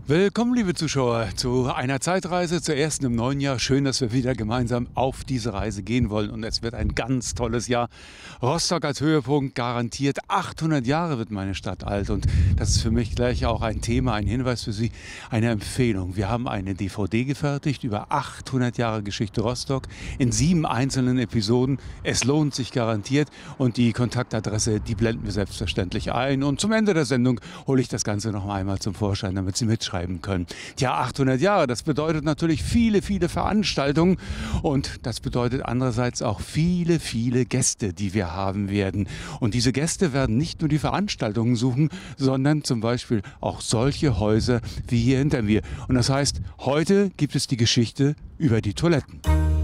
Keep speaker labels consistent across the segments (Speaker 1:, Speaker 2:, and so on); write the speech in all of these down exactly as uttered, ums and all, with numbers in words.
Speaker 1: Willkommen, liebe Zuschauer, zu einer Zeitreise, zur ersten im neuen Jahr. Schön, dass wir wieder gemeinsam auf diese Reise gehen wollen. Und es wird ein ganz tolles Jahr. Rostock als Höhepunkt garantiert. achthundert Jahre wird meine Stadt alt. Und das ist für mich gleich auch ein Thema, ein Hinweis für Sie, eine Empfehlung. Wir haben eine D V D gefertigt über achthundert Jahre Geschichte Rostock in sieben einzelnen Episoden. Es lohnt sich garantiert. Und die Kontaktadresse, die blenden wir selbstverständlich ein. Und zum Ende der Sendung hole ich das Ganze noch einmal zum Vorschein, damit Sie mitschreiben können. Tja, achthundert Jahre, das bedeutet natürlich viele, viele Veranstaltungen und das bedeutet andererseits auch viele, viele Gäste, die wir haben werden. Und diese Gäste werden nicht nur die Veranstaltungen suchen, sondern zum Beispiel auch solche Häuser wie hier hinter mir. Und das heißt, heute gibt es die Geschichte über die Toiletten.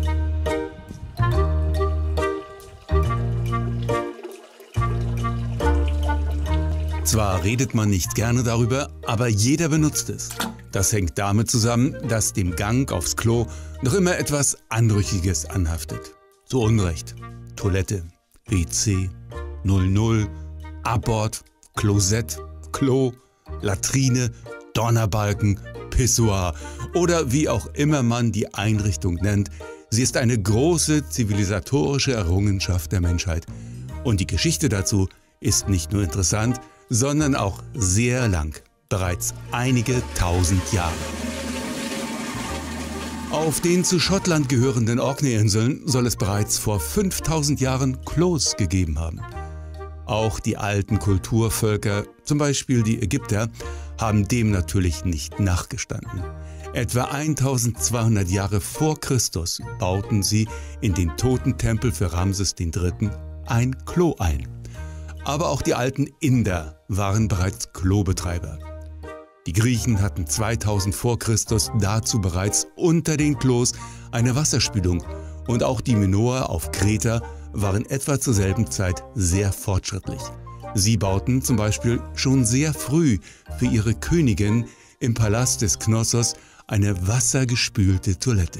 Speaker 1: Zwar redet man nicht gerne darüber, aber jeder benutzt es. Das hängt damit zusammen, dass dem Gang aufs Klo noch immer etwas Anrüchiges anhaftet. Zu Unrecht. Toilette, W C, null null, Abort, Klosett, Klo, Latrine, Donnerbalken, Pissoir oder wie auch immer man die Einrichtung nennt. Sie ist eine große zivilisatorische Errungenschaft der Menschheit. Und die Geschichte dazu ist nicht nur interessant, sondern auch sehr lang, bereits einige tausend Jahre. Auf den zu Schottland gehörenden Orkney-Inseln soll es bereits vor fünftausend Jahren Klos gegeben haben. Auch die alten Kulturvölker, zum Beispiel die Ägypter, haben dem natürlich nicht nachgestanden. Etwa eintausendzweihundert Jahre vor Christus bauten sie in den Totentempel für Ramses der Dritte ein Klo ein. Aber auch die alten Inder waren bereits Klobetreiber. Die Griechen hatten zweitausend vor Christus dazu bereits unter den Klos eine Wasserspülung und auch die Minoer auf Kreta waren etwa zur selben Zeit sehr fortschrittlich. Sie bauten zum Beispiel schon sehr früh für ihre Königin im Palast des Knossos eine wassergespülte Toilette.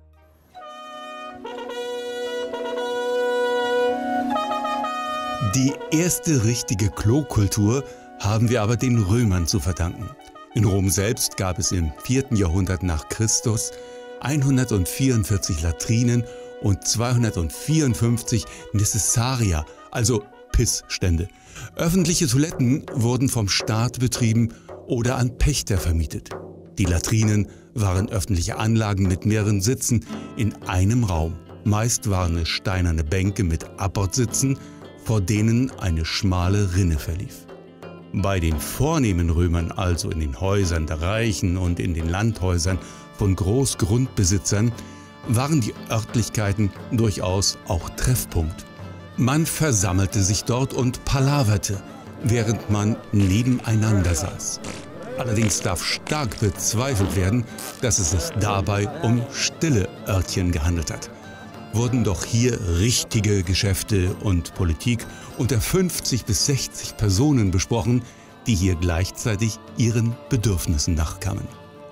Speaker 1: Die erste richtige Klokultur haben wir aber den Römern zu verdanken. In Rom selbst gab es im vierten Jahrhundert nach Christus hundertvierundvierzig Latrinen und zweihundertvierundfünfzig Necessaria, also Pissstände. Öffentliche Toiletten wurden vom Staat betrieben oder an Pächter vermietet. Die Latrinen waren öffentliche Anlagen mit mehreren Sitzen in einem Raum. Meist waren es steinerne Bänke mit Abbortsitzen, vor denen eine schmale Rinne verlief. Bei den vornehmen Römern, also in den Häusern der Reichen und in den Landhäusern von Großgrundbesitzern, waren die Örtlichkeiten durchaus auch Treffpunkt. Man versammelte sich dort und palaverte, während man nebeneinander saß. Allerdings darf stark bezweifelt werden, dass es sich dabei um stille Örtchen gehandelt hat. Wurden doch hier richtige Geschäfte und Politik unter fünfzig bis sechzig Personen besprochen, die hier gleichzeitig ihren Bedürfnissen nachkamen.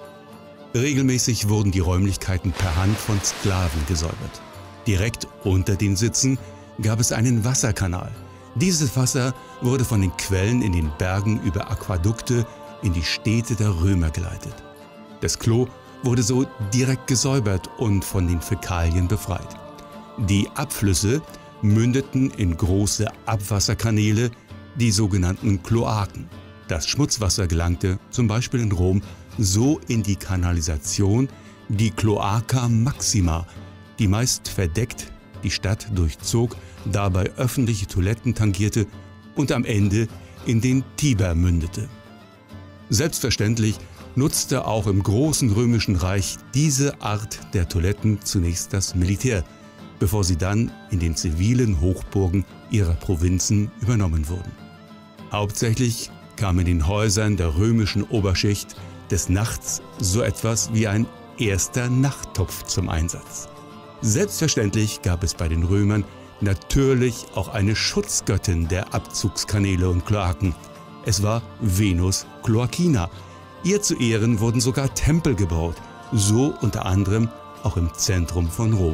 Speaker 1: Regelmäßig wurden die Räumlichkeiten per Hand von Sklaven gesäubert. Direkt unter den Sitzen gab es einen Wasserkanal. Dieses Wasser wurde von den Quellen in den Bergen über Aquädukte in die Städte der Römer geleitet. Das Klo wurde so direkt gesäubert und von den Fäkalien befreit. Die Abflüsse mündeten in große Abwasserkanäle, die sogenannten Kloaken. Das Schmutzwasser gelangte, zum Beispiel in Rom, so in die Kanalisation, die Cloaca Maxima, die meist verdeckt die Stadt durchzog, dabei öffentliche Toiletten tangierte und am Ende in den Tiber mündete. Selbstverständlich nutzte auch im großen römischen Reich diese Art der Toiletten zunächst das Militär, bevor sie dann in den zivilen Hochburgen ihrer Provinzen übernommen wurden. Hauptsächlich kam in den Häusern der römischen Oberschicht des Nachts so etwas wie ein erster Nachttopf zum Einsatz. Selbstverständlich gab es bei den Römern natürlich auch eine Schutzgöttin der Abzugskanäle und Kloaken. Es war Venus Cloacina. Ihr zu Ehren wurden sogar Tempel gebaut, so unter anderem auch im Zentrum von Rom.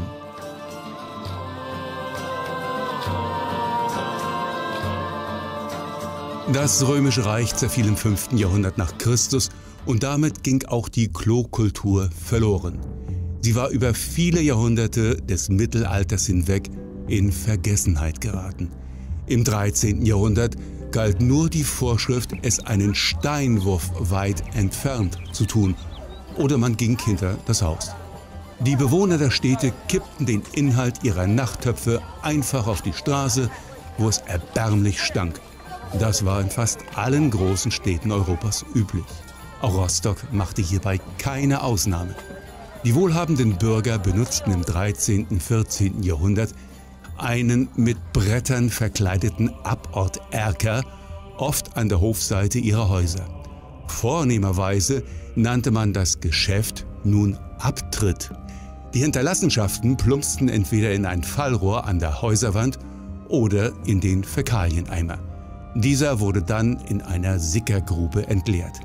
Speaker 1: Das Römische Reich zerfiel im fünften Jahrhundert nach Christus und damit ging auch die Klokultur verloren. Sie war über viele Jahrhunderte des Mittelalters hinweg in Vergessenheit geraten. Im dreizehnten Jahrhundert galt nur die Vorschrift, es einen Steinwurf weit entfernt zu tun, oder man ging hinter das Haus. Die Bewohner der Städte kippten den Inhalt ihrer Nachttöpfe einfach auf die Straße, wo es erbärmlich stank. Das war in fast allen großen Städten Europas üblich. Auch Rostock machte hierbei keine Ausnahme. Die wohlhabenden Bürger benutzten im dreizehnten und vierzehnten Jahrhundert einen mit Brettern verkleideten Aborterker, oft an der Hofseite ihrer Häuser. Vornehmerweise nannte man das Geschäft nun Abtritt. Die Hinterlassenschaften plumpsten entweder in ein Fallrohr an der Häuserwand oder in den Fäkalieneimer. Dieser wurde dann in einer Sickergrube entleert.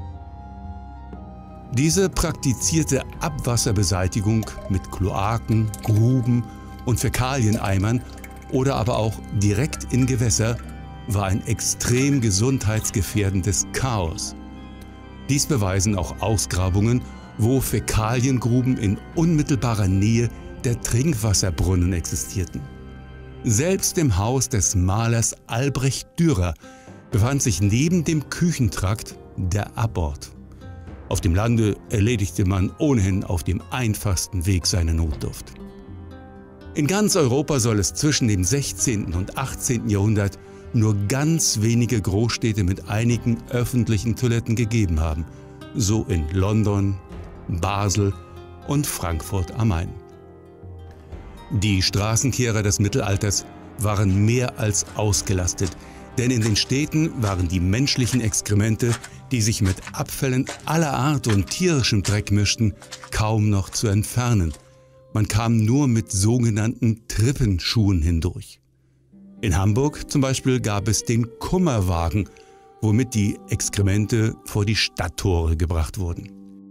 Speaker 1: Diese praktizierte Abwasserbeseitigung mit Kloaken, Gruben und Fäkalieneimern oder aber auch direkt in Gewässer war ein extrem gesundheitsgefährdendes Chaos. Dies beweisen auch Ausgrabungen, wo Fäkaliengruben in unmittelbarer Nähe der Trinkwasserbrunnen existierten. Selbst im Haus des Malers Albrecht Dürer befand sich neben dem Küchentrakt der Abort. Auf dem Lande erledigte man ohnehin auf dem einfachsten Weg seine Notdurft. In ganz Europa soll es zwischen dem sechzehnten und achtzehnten Jahrhundert nur ganz wenige Großstädte mit einigen öffentlichen Toiletten gegeben haben, so in London, Basel und Frankfurt am Main. Die Straßenkehrer des Mittelalters waren mehr als ausgelastet, denn in den Städten waren die menschlichen Exkremente, die sich mit Abfällen aller Art und tierischem Dreck mischten, kaum noch zu entfernen. Man kam nur mit sogenannten Trippenschuhen hindurch. In Hamburg zum Beispiel gab es den Kummerwagen, womit die Exkremente vor die Stadttore gebracht wurden.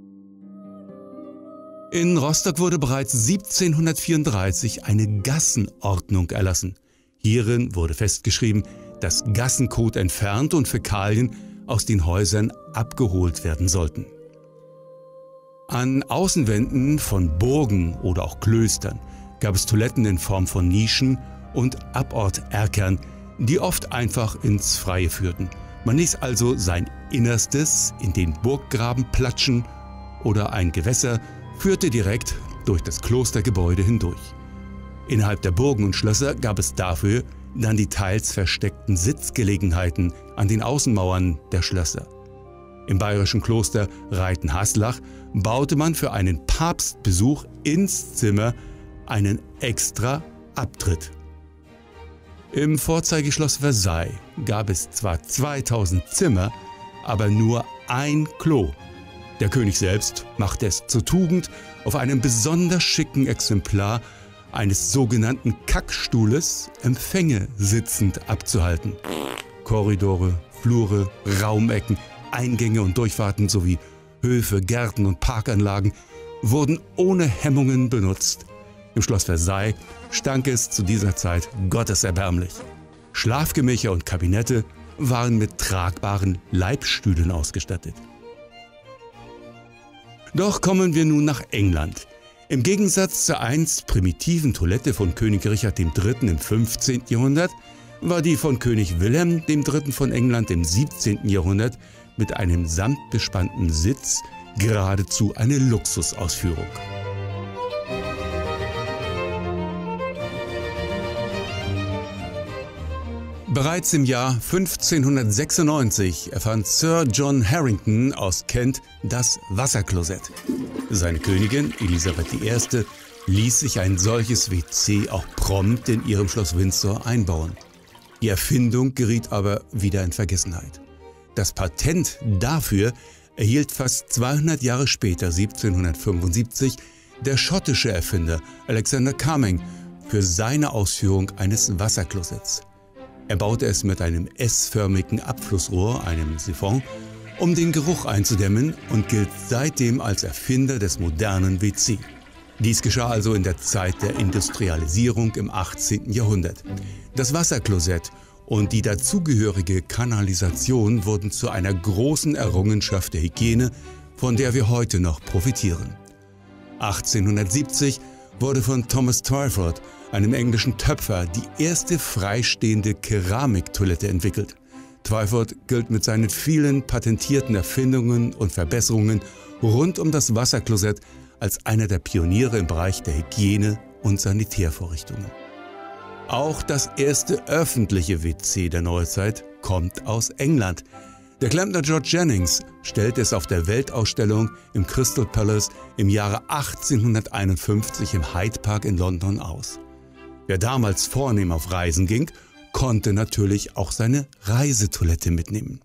Speaker 1: In Rostock wurde bereits siebzehnhundertvierunddreißig eine Gassenordnung erlassen. Hierin wurde festgeschrieben, dass Gassenkot entfernt und Fäkalien aus den Häusern abgeholt werden sollten. An Außenwänden von Burgen oder auch Klöstern gab es Toiletten in Form von Nischen und Aborterkern, die oft einfach ins Freie führten. Man ließ also sein Innerstes in den Burggraben platschen oder ein Gewässer führte direkt durch das Klostergebäude hindurch. Innerhalb der Burgen und Schlösser gab es dafür dann die teils versteckten Sitzgelegenheiten an den Außenmauern der Schlösser. Im bayerischen Kloster Reitenhaslach baute man für einen Papstbesuch ins Zimmer einen extra Abtritt. Im Vorzeigeschloss Versailles gab es zwar zweitausend Zimmer, aber nur ein Klo. Der König selbst machte es zur Tugend, auf einem besonders schicken Exemplar eines sogenannten Kackstuhles Empfänge sitzend abzuhalten. Korridore, Flure, Raumecken, Eingänge und Durchfahrten sowie Höfe, Gärten und Parkanlagen wurden ohne Hemmungen benutzt. Im Schloss Versailles stank es zu dieser Zeit gotteserbärmlich. Schlafgemächer und Kabinette waren mit tragbaren Leibstühlen ausgestattet. Doch kommen wir nun nach England. Im Gegensatz zur einst primitiven Toilette von König Richard der Dritte im fünfzehnten Jahrhundert war die von König Wilhelm der Dritte von England im siebzehnten Jahrhundert mit einem samtbespannten Sitz geradezu eine Luxusausführung. Bereits im Jahr fünfzehnhundertsechsundneunzig erfand Sir John Harington aus Kent das Wasserklosett. Seine Königin Elisabeth die Erste ließ sich ein solches W C auch prompt in ihrem Schloss Windsor einbauen. Die Erfindung geriet aber wieder in Vergessenheit. Das Patent dafür erhielt fast zweihundert Jahre später, siebzehnhundertfünfundsiebzig, der schottische Erfinder Alexander Cumming für seine Ausführung eines Wasserklosetts. Er baute es mit einem S-förmigen Abflussrohr, einem Siphon, um den Geruch einzudämmen und gilt seitdem als Erfinder des modernen W C. Dies geschah also in der Zeit der Industrialisierung im achtzehnten Jahrhundert. Das Wasserklosett und die dazugehörige Kanalisation wurden zu einer großen Errungenschaft der Hygiene, von der wir heute noch profitieren. achtzehnhundertsiebzig wurde von Thomas Twyford, einem englischen Töpfer, die erste freistehende Keramiktoilette entwickelt. Twyford gilt mit seinen vielen patentierten Erfindungen und Verbesserungen rund um das Wasserklosett als einer der Pioniere im Bereich der Hygiene und Sanitärvorrichtungen. Auch das erste öffentliche W C der Neuzeit kommt aus England. Der Klempner George Jennings stellte es auf der Weltausstellung im Crystal Palace im Jahre achtzehnhunderteinundfünfzig im Hyde Park in London aus. Wer damals vornehm auf Reisen ging, konnte natürlich auch seine Reisetoilette mitnehmen.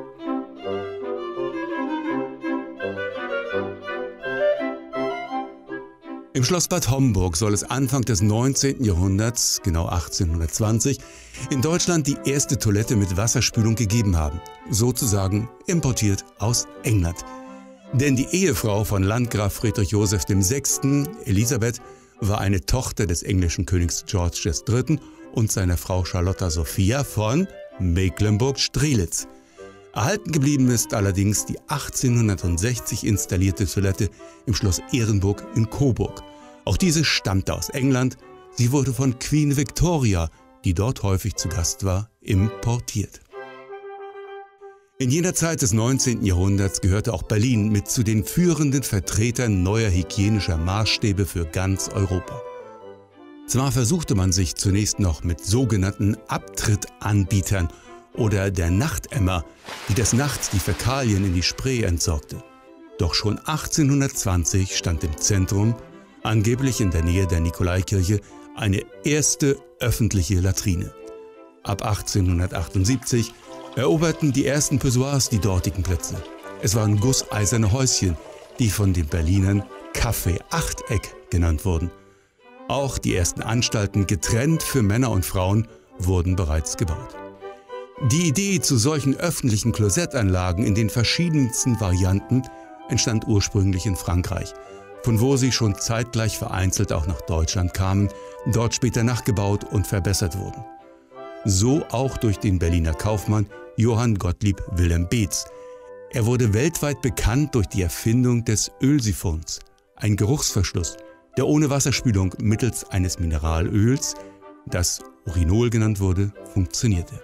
Speaker 1: Im Schloss Bad Homburg soll es Anfang des neunzehnten Jahrhunderts, genau achtzehnhundertzwanzig, in Deutschland die erste Toilette mit Wasserspülung gegeben haben, sozusagen importiert aus England. Denn die Ehefrau von Landgraf Friedrich Joseph der Sechste., Elisabeth, war eine Tochter des englischen Königs George der Dritte. und seiner Frau Charlotta Sophia von Mecklenburg-Strelitz. Erhalten geblieben ist allerdings die achtzehnhundertsechzig installierte Toilette im Schloss Ehrenburg in Coburg. Auch diese stammte aus England. Sie wurde von Queen Victoria, die dort häufig zu Gast war, importiert. In jener Zeit des neunzehnten Jahrhunderts gehörte auch Berlin mit zu den führenden Vertretern neuer hygienischer Maßstäbe für ganz Europa. Zwar versuchte man sich zunächst noch mit sogenannten Abtrittanbietern oder der Nachtemmer, die des Nachts die Fäkalien in die Spree entsorgte. Doch schon achtzehnhundertzwanzig stand im Zentrum, angeblich in der Nähe der Nikolaikirche, eine erste öffentliche Latrine. Ab achtzehnhundertachtundsiebzig eroberten die ersten Pissoirs die dortigen Plätze. Es waren gusseiserne Häuschen, die von den Berlinern Café-Achteck genannt wurden. Auch die ersten Anstalten, getrennt für Männer und Frauen, wurden bereits gebaut. Die Idee zu solchen öffentlichen Klosettanlagen in den verschiedensten Varianten entstand ursprünglich in Frankreich, von wo sie schon zeitgleich vereinzelt auch nach Deutschland kamen, dort später nachgebaut und verbessert wurden. So auch durch den Berliner Kaufmann Johann Gottlieb Wilhelm Beetz. Er wurde weltweit bekannt durch die Erfindung des Ölsiphons, ein Geruchsverschluss, der ohne Wasserspülung mittels eines Mineralöls, das Urinol genannt wurde, funktionierte.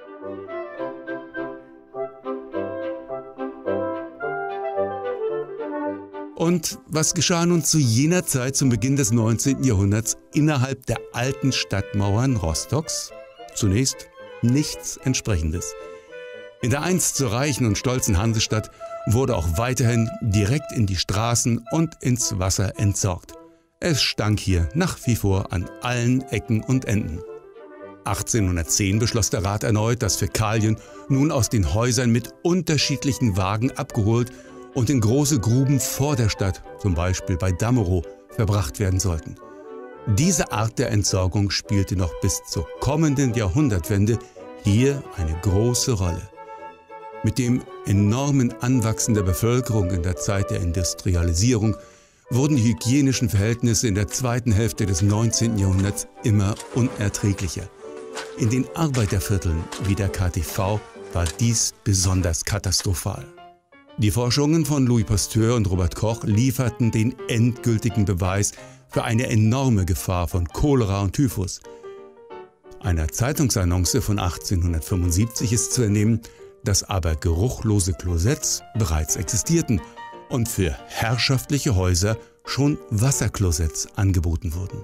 Speaker 1: Und was geschah nun zu jener Zeit zum Beginn des neunzehnten Jahrhunderts innerhalb der alten Stadtmauern Rostocks? Zunächst nichts Entsprechendes. In der einst so reichen und stolzen Hansestadt wurde auch weiterhin direkt in die Straßen und ins Wasser entsorgt. Es stank hier nach wie vor an allen Ecken und Enden. achtzehnhundertzehn beschloss der Rat erneut, dass Fäkalien nun aus den Häusern mit unterschiedlichen Wagen abgeholt und in große Gruben vor der Stadt, zum Beispiel bei Damerow, verbracht werden sollten. Diese Art der Entsorgung spielte noch bis zur kommenden Jahrhundertwende hier eine große Rolle. Mit dem enormen Anwachsen der Bevölkerung in der Zeit der Industrialisierung wurden die hygienischen Verhältnisse in der zweiten Hälfte des neunzehnten Jahrhunderts immer unerträglicher. In den Arbeitervierteln wie der K T V war dies besonders katastrophal. Die Forschungen von Louis Pasteur und Robert Koch lieferten den endgültigen Beweis für eine enorme Gefahr von Cholera und Typhus. Einer Zeitungsannonce von achtzehnhundertfünfundsiebzig ist zu entnehmen, dass aber geruchlose Klosetts bereits existierten und für herrschaftliche Häuser schon Wasserklosetts angeboten wurden.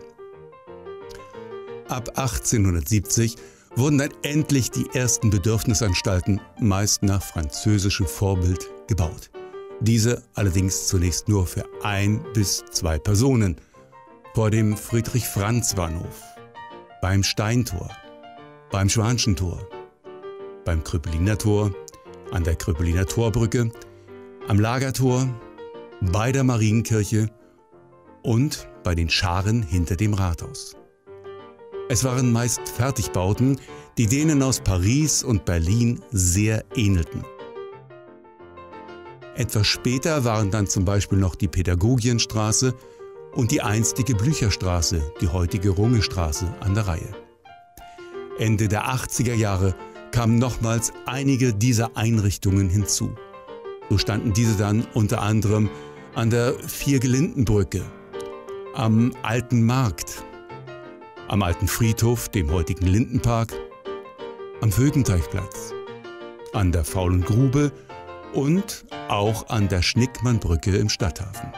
Speaker 1: Ab achtzehnhundertsiebzig wurden dann endlich die ersten Bedürfnisanstalten, meist nach französischem Vorbild, gebaut. Diese allerdings zunächst nur für ein bis zwei Personen. Vor dem Friedrich-Franz-Bahnhof, beim Steintor, beim Schwanschentor, beim Kröpeliner Tor, an der Kröpeliner Torbrücke, am Lagertor, bei der Marienkirche und bei den Scharen hinter dem Rathaus. Es waren meist Fertigbauten, die denen aus Paris und Berlin sehr ähnelten. Etwas später waren dann zum Beispiel noch die Pädagogienstraße und die einstige Blücherstraße, die heutige Rungestraße, an der Reihe. Ende der achtziger Jahre kamen nochmals einige dieser Einrichtungen hinzu. So standen diese dann unter anderem an der Viergelindenbrücke, am Alten Markt, am Alten Friedhof, dem heutigen Lindenpark, am Vögenteichplatz, an der Faulen Grube und auch an der Schnickmannbrücke im Stadthafen.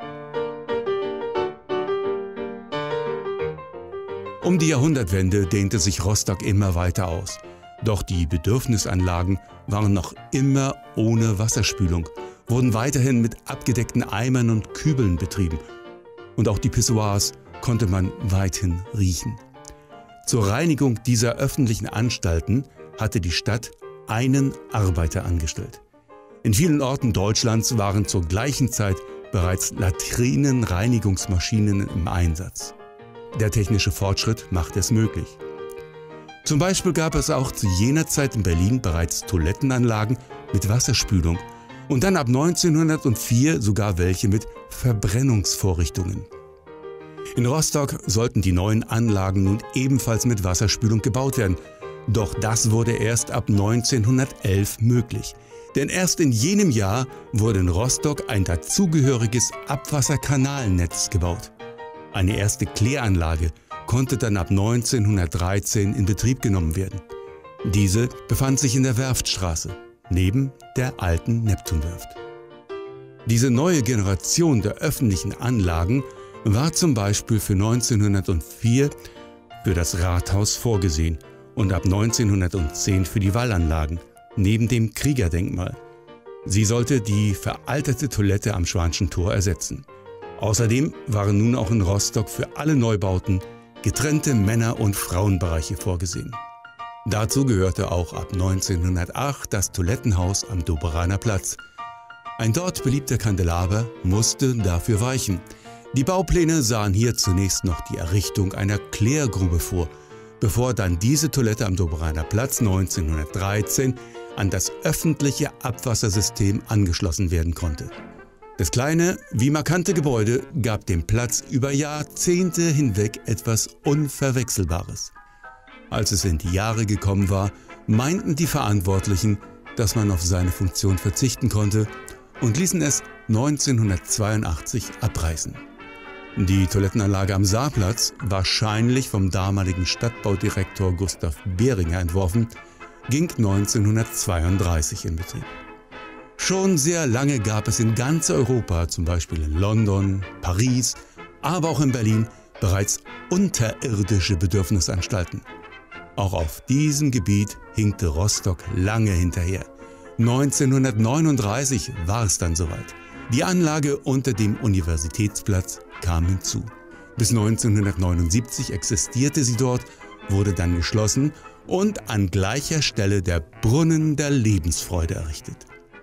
Speaker 1: Um die Jahrhundertwende dehnte sich Rostock immer weiter aus. Doch die Bedürfnisanlagen waren noch immer ohne Wasserspülung, wurden weiterhin mit abgedeckten Eimern und Kübeln betrieben. Und auch die Pissoirs konnte man weithin riechen. Zur Reinigung dieser öffentlichen Anstalten hatte die Stadt einen Arbeiter angestellt. In vielen Orten Deutschlands waren zur gleichen Zeit bereits Latrinenreinigungsmaschinen im Einsatz. Der technische Fortschritt machte es möglich. Zum Beispiel gab es auch zu jener Zeit in Berlin bereits Toilettenanlagen mit Wasserspülung und dann ab neunzehnhundertvier sogar welche mit Verbrennungsvorrichtungen. In Rostock sollten die neuen Anlagen nun ebenfalls mit Wasserspülung gebaut werden. Doch das wurde erst ab neunzehnhundertelf möglich. Denn erst in jenem Jahr wurde in Rostock ein dazugehöriges Abwasserkanalnetz gebaut. Eine erste Kläranlage konnte dann ab neunzehnhundertdreizehn in Betrieb genommen werden. Diese befand sich in der Werftstraße, neben der alten Neptunwerft. Diese neue Generation der öffentlichen Anlagen war zum Beispiel für neunzehnhundertvier für das Rathaus vorgesehen und ab neunzehnhundertzehn für die Wallanlagen, neben dem Kriegerdenkmal. Sie sollte die veraltete Toilette am Schwanschen Tor ersetzen. Außerdem waren nun auch in Rostock für alle Neubauten getrennte Männer- und Frauenbereiche vorgesehen. Dazu gehörte auch ab neunzehnhundertacht das Toilettenhaus am Doberaner Platz. Ein dort beliebter Kandelaber musste dafür weichen. Die Baupläne sahen hier zunächst noch die Errichtung einer Klärgrube vor, bevor dann diese Toilette am Doberaner Platz neunzehnhundertdreizehn an das öffentliche Abwassersystem angeschlossen werden konnte. Das kleine, wie markante Gebäude gab dem Platz über Jahrzehnte hinweg etwas Unverwechselbares. Als es in die Jahre gekommen war, meinten die Verantwortlichen, dass man auf seine Funktion verzichten konnte und ließen es neunzehnhundertzweiundachtzig abreißen. Die Toilettenanlage am Saarplatz, wahrscheinlich vom damaligen Stadtbaudirektor Gustav Behringer entworfen, ging neunzehnhundertzweiunddreißig in Betrieb. Schon sehr lange gab es in ganz Europa, zum Beispiel in London, Paris, aber auch in Berlin, bereits unterirdische Bedürfnisanstalten. Auch auf diesem Gebiet hinkte Rostock lange hinterher. neunzehnhundertneununddreißig war es dann soweit. Die Anlage unter dem Universitätsplatz kam hinzu. Bis neunzehnhundertneunundsiebzig existierte sie dort, wurde dann geschlossen und an gleicher Stelle der Brunnen der Lebensfreude errichtet.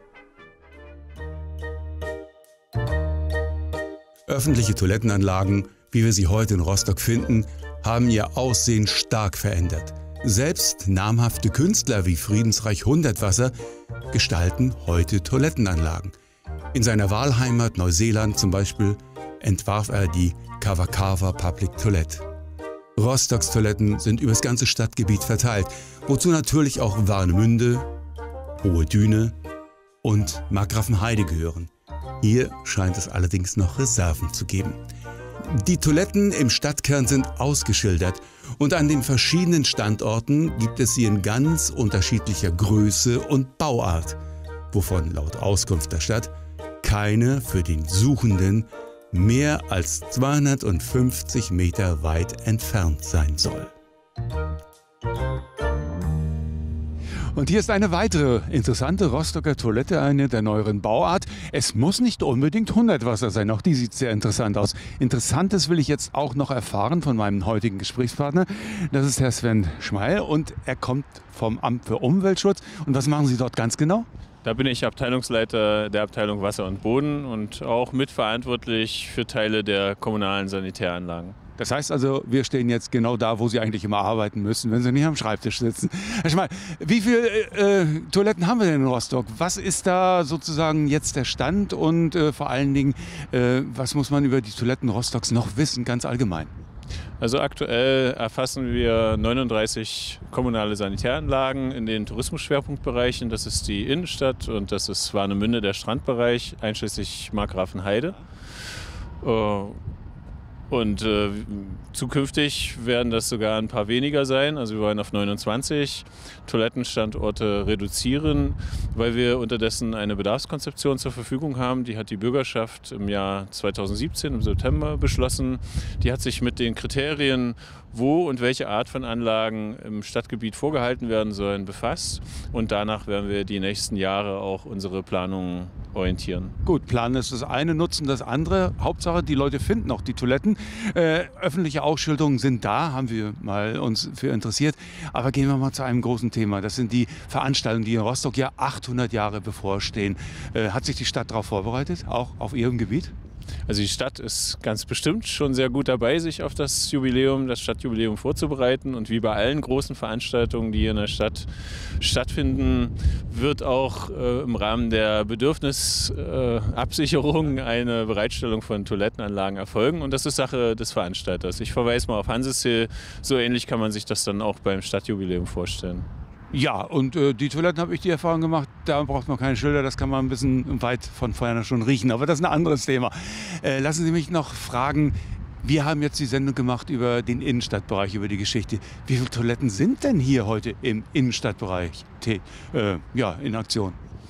Speaker 1: Öffentliche Toilettenanlagen, wie wir sie heute in Rostock finden, haben ihr Aussehen stark verändert. Selbst namhafte Künstler wie Friedensreich Hundertwasser gestalten heute Toilettenanlagen. In seiner Wahlheimat Neuseeland zum Beispiel entwarf er die Kawakawa Public Toilette. Rostocks Toiletten sind über das ganze Stadtgebiet verteilt, wozu natürlich auch Warnemünde, Hohe Düne und Markgrafenheide gehören. Hier scheint es allerdings noch Reserven zu geben. Die Toiletten im Stadtkern sind ausgeschildert und an den verschiedenen Standorten gibt es sie in ganz unterschiedlicher Größe und Bauart, wovon laut Auskunft der Stadt keine für den Suchenden mehr als zweihundertfünfzig Meter weit entfernt sein soll.
Speaker 2: Und hier ist eine weitere interessante Rostocker Toilette, eine der neueren Bauart. Es muss nicht unbedingt Hundertwasser sein, auch die sieht sehr interessant aus. Interessantes will ich jetzt auch noch erfahren von meinem heutigen Gesprächspartner. Das ist Herr Sven Schmeil und er kommt vom Amt für Umweltschutz. Und was machen Sie dort ganz genau?
Speaker 3: Da bin ich Abteilungsleiter der Abteilung Wasser und Boden und auch mitverantwortlich für Teile der kommunalen Sanitäranlagen.
Speaker 2: Das heißt also, wir stehen jetzt genau da, wo Sie eigentlich immer arbeiten müssen, wenn Sie nicht am Schreibtisch sitzen. Herr Schmeil, wie viele äh, Toiletten haben wir denn in Rostock? Was ist da sozusagen jetzt der Stand und äh, vor allen Dingen, äh, was muss man über die Toiletten Rostocks noch wissen, ganz allgemein?
Speaker 3: Also aktuell erfassen wir neununddreißig kommunale Sanitäranlagen in den Tourismusschwerpunktbereichen. Das ist die Innenstadt und das ist Warnemünde, der Strandbereich, einschließlich Markgrafenheide. Und äh, zukünftig werden das sogar ein paar weniger sein. Also wir wollen auf neunundzwanzig Toilettenstandorte reduzieren, weil wir unterdessen eine Bedarfskonzeption zur Verfügung haben. Die hat die Bürgerschaft im Jahr zweitausendsiebzehn im September beschlossen. Die hat sich mit den Kriterien, wo und welche Art von Anlagen im Stadtgebiet vorgehalten werden sollen, befasst. Und danach werden wir die nächsten Jahre auch unsere Planungen orientieren.
Speaker 2: Gut, planen ist das eine, nutzen das andere. Hauptsache, die Leute finden auch die Toiletten. Äh, öffentliche Ausschilderungen sind da, haben wir mal uns für interessiert. Aber gehen wir mal zu einem großen Thema. Das sind die Veranstaltungen, die in Rostock ja achthundert Jahre bevorstehen. Äh, hat sich die Stadt darauf vorbereitet, auch auf ihrem Gebiet?
Speaker 3: Also die Stadt ist ganz bestimmt schon sehr gut dabei, sich auf das Jubiläum, das Stadtjubiläum vorzubereiten. Und wie bei allen großen Veranstaltungen, die hier in der Stadt stattfinden, wird auch äh, im Rahmen der Bedürfnisabsicherung äh, eine Bereitstellung von Toilettenanlagen erfolgen. Und das ist Sache des Veranstalters. Ich verweise mal auf Hanseshill. So ähnlich kann man sich das dann auch beim Stadtjubiläum vorstellen.
Speaker 2: Ja, und äh, die Toiletten habe ich die Erfahrung gemacht, da braucht man keine Schilder, das kann man ein bisschen weit von vorne schon riechen, aber das ist ein anderes Thema. Äh, lassen Sie mich noch fragen, wir haben jetzt die Sendung gemacht über den Innenstadtbereich, über die Geschichte. Wie viele Toiletten sind denn hier heute im Innenstadtbereich äh, ja, in Aktion?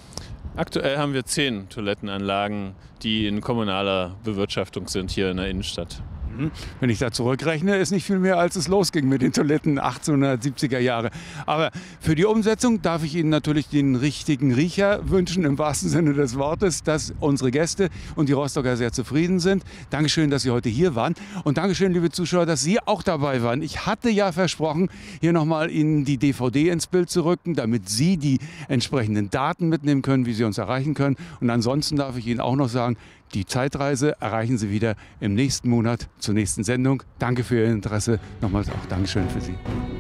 Speaker 3: Aktuell haben wir zehn Toilettenanlagen, die in kommunaler Bewirtschaftung sind hier in der Innenstadt.
Speaker 2: Wenn ich da zurückrechne, ist nicht viel mehr, als es losging mit den Toiletten achtzehnhundertsiebziger Jahre. Aber für die Umsetzung darf ich Ihnen natürlich den richtigen Riecher wünschen, im wahrsten Sinne des Wortes, dass unsere Gäste und die Rostocker sehr zufrieden sind. Dankeschön, dass Sie heute hier waren. Und Dankeschön, liebe Zuschauer, dass Sie auch dabei waren. Ich hatte ja versprochen, hier nochmal Ihnen die D V D ins Bild zu rücken, damit Sie die entsprechenden Daten mitnehmen können, wie Sie uns erreichen können. Und ansonsten darf ich Ihnen auch noch sagen, die Zeitreise erreichen Sie wieder im nächsten Monat zur nächsten Sendung. Danke für Ihr Interesse. Nochmals auch Dankeschön für Sie.